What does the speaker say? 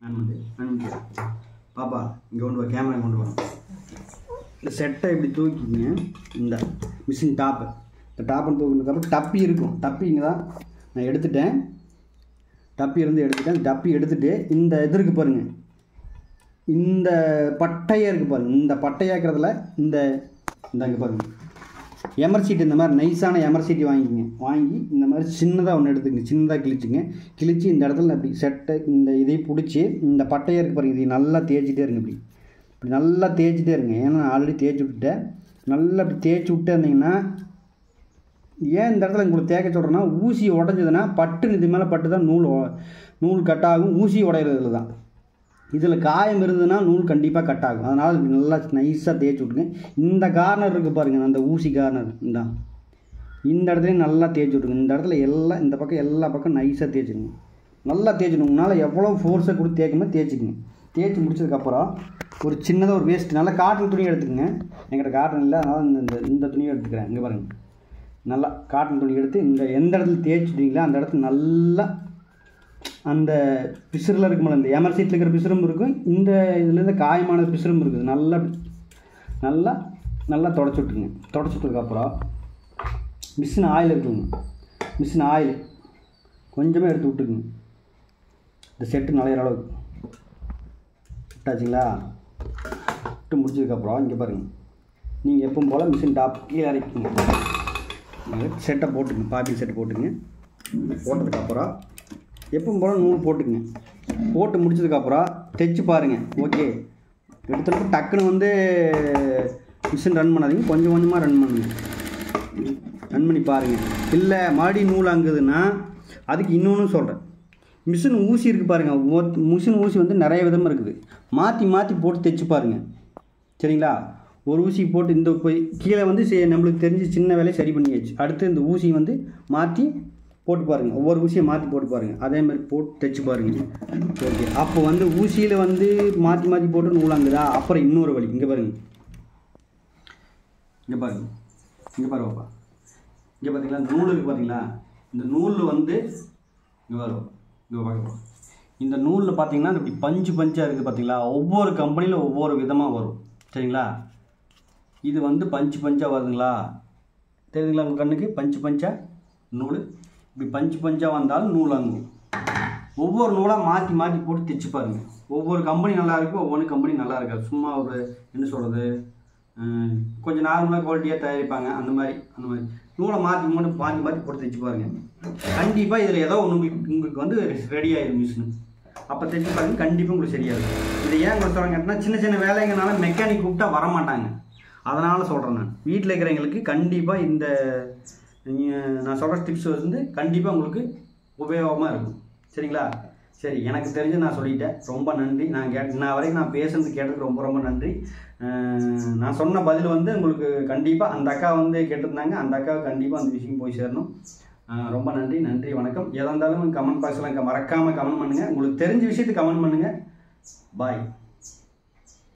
பாப்பா இங்கே கொண்டு வா, கேமரா கொண்டு வா. இந்த செட்டை இப்படி தூக்கிங்க. இந்த மிஷின் டாப்பு, இந்த டாப்புன்னு தூக்கினதுக்கப்புறம் டப்பி இருக்கும். டப்பி இங்கே தான் நான் எடுத்துட்டேன். டப்பி இருந்து எடுத்துட்டேன். டப்பி எடுத்துகிட்டு இந்த இது இருக்குது பாருங்கள், இந்த பட்டையாக இருக்குது பாருங்கள். இந்த பட்டையாக்கிறதுல இந்த இங்கே பாருங்கள் எமர்சீட், இந்த மாதிரி நைஸான எமர்சீட் வாங்கிக்கங்க. வாங்கி இந்த மாதிரி சின்னதாக ஒன்று எடுத்துக்கங்க. சின்னதாக கிழிச்சு இந்த இடத்துல இப்படி செட்டை இந்த இதை பிடிச்சி இந்த பட்டையாக இருக்குது பாருங்கள், இதை நல்லா தேய்ச்சிட்டே இருங்க. இப்படி நல்லா தேய்ச்சிட்டே இருங்க. ஏன்னா நான் ஆல்ரெடி தேய்ச்சி விட்டுட்டேன். நல்லா இப்படி தேய்ச்சி விட்டே இருந்தீங்கன்னா, ஏன் இந்த இடத்துல உங்களுக்கு தேய்க்க சொல்கிறேன்னா, ஊசி உடஞ்சதுன்னா பட்டு இது மேலே பட்டு தான் நூல் கட் ஆகும். ஊசி உடையிறதுல தான். இதில் காயம் இருந்ததுன்னா நூல் கண்டிப்பாக கட் ஆகும். அதனால் நல்லா நைஸாக தேய்ச்சி விட்டுங்க. இந்த கார்னர் இருக்குது பாருங்கள், அந்த ஊசி கார்னர் இந்த இடத்துலையும் நல்லா தேய்ச்சி விட்டுருங்க. இந்த இடத்துல எல்லாம் இந்த பக்கம் எல்லா பக்கம் நைஸாக தேய்ச்சிடுங்க. நல்லா தேய்ச்சிடுங்க. உங்களால் எவ்வளோ ஃபோர்ஸை கொடுத்து தேய்க்குமோ தேய்ச்சிக்கங்க. தேய்ச்சி முடிச்சதுக்கப்புறம் ஒரு சின்னதாக ஒரு வேஸ்ட் நல்லா காட்டன் துணி எடுத்துக்கங்க. என்கிட்ட காட்டன் இல்லை, அதனால் இந்த துணியை எடுத்துக்கிறேன். இங்கே பாருங்கள், நல்லா காட்டன் துணி எடுத்து இந்த எந்த இடத்துல தேய்ச்சிட்டிங்களோ அந்த இடத்துல நல்லா அந்த பிசுறில் இருக்குமில்ல, இந்த எமர்சீட்டில் இருக்கிற பிசுறும் இருக்கும், இந்த இதுலேருந்து காயமான பிசுறும் இருக்குது. நல்லா நல்லா நல்லா தொடச்சி விட்டுருங்க. தொடச்சி விட்டதுக்கப்புறம் மிஷின் ஆயில் இருக்குங்க, மிஷின் ஆயில் கொஞ்சமாக எடுத்து விட்டுக்குங்க. இந்த செட்டு நலையிற அளவுக்கு விட்டாச்சுங்களா? விட்டு முடிச்சதுக்கப்புறம் இங்கே பாருங்கள், நீங்கள் எப்பவும் போல் மிஷின் டாப் கீழே இறக்கிங்க. செட்டை போட்டுங்க, பாப்பி செட்டை போட்டுங்க. போட்டதுக்கப்புறம் எப்பவும் போல் நூல் போட்டுக்குங்க. போட்டு முடிச்சதுக்கப்புறம் தைச்சி பாருங்கள். ஓகே, எடுத்துகிட்டு டக்குன்னு மிஷின் ரன் பண்ணாதீங்க, கொஞ்சம் கொஞ்சமாக ரன் பண்ணுங்க. ரன் பண்ணி பாருங்கள். இல்லை மறுபடியும் நூல் அங்குதுன்னா அதுக்கு இன்னொன்று சொல்கிறேன். மிஷின் ஊசி இருக்குது பாருங்கள். மிஷின் ஊசி நிறைய விதமாக இருக்குது. மாற்றி மாற்றி போட்டு தைச்சி பாருங்கள். சரிங்களா? ஒரு ஊசி போட்டு இந்த கீழே நம்மளுக்கு தெரிஞ்சு சின்ன வேலையை சரி பண்ணியாச்சு. அடுத்து இந்த ஊசி மாற்றி போட்டு பாருங்கள். ஒவ்வொரு ஊசியை மாற்றி போட்டு பாருங்கள். அதே மாதிரி போட்டு தைச்சி பாருங்கள். ஓகே, அப்போ ஊசியில் மாற்றி மாற்றி போட்டு நூலாங்குதா? அப்புறம் இன்னொரு வழி. இங்கே பாருங்கள், இங்கே பாருங்கள், இங்கே பாருங்கப்பா. இங்கே பார்த்தீங்களா நூல் இருக்குது பார்த்தீங்களா? இந்த நூல் இங்கே வரும், இங்கே பார்க்கலாம். இந்த நூலில் பார்த்தீங்கன்னா இப்படி பஞ்சு பஞ்சாக இருக்குது பார்த்தீங்களா? ஒவ்வொரு கம்பெனியில் ஒவ்வொரு விதமாக வரும். சரிங்களா? இது பஞ்சு பஞ்சாக வருதுங்களா? தெரியுதுங்களா உங்கள் கண்ணுக்கு? பஞ்சு பஞ்சாக நூல் இப்படி பஞ்சு பஞ்சாக வந்தாலும் நூல் அங்கும். ஒவ்வொரு நூலாக மாற்றி மாற்றி போட்டு தைச்சி பாருங்கள். ஒவ்வொரு கம்பெனி நல்லா இருக்கும், ஒவ்வொரு கம்பெனி நல்லா இருக்காது. சும்மா என்ன சொல்கிறது, கொஞ்சம் நார்மலாக குவாலிட்டியாக தயாரிப்பாங்க. அந்த மாதிரி நூலை மாற்றி மாற்றி போட்டு தைச்சி பாருங்கள். கண்டிப்பாக இதில் ஏதோ உங்களுக்கு ரெடி ஆகிடும் மிஷினு. அப்போ தைச்சி பாருங்கள், கண்டிப்பாக உங்களுக்கு சரியாகும். இதை ஏன் கொடுத்தாங்க கேட்டால், சின்ன சின்ன வேலைங்கனால மெக்கானிக் கூப்பிட்டா வரமாட்டாங்க. அதனால் சொல்கிறேன். நான் வீட்டில் இருக்கிறவங்களுக்கு கண்டிப்பாக இந்த நான் சொல்கிற டிப்ஸ் கண்டிப்பாக உங்களுக்கு உபயோகமாக இருக்கும். சரிங்களா? சரி, எனக்கு தெரிஞ்சு நான் சொல்லிட்டேன். ரொம்ப நன்றி. நான் வரைக்கும் நான் பேசுறது கேட்டதுக்கு ரொம்ப ரொம்ப நன்றி. நான் சொன்ன பதில் உங்களுக்கு கண்டிப்பாக அந்த அக்கா கேட்டிருந்தாங்க. அந்த அக்காவுக்கு கண்டிப்பாக அந்த விஷயம் போய் சேரணும். ரொம்ப நன்றி. நன்றி, வணக்கம். எதாக இருந்தாலும் கமெண்ட் பாக்ஸில் மறக்காமல் கமெண்ட் பண்ணுங்கள். உங்களுக்கு தெரிஞ்ச விஷயத்துக்கு கமெண்ட் பண்ணுங்கள். பாய்.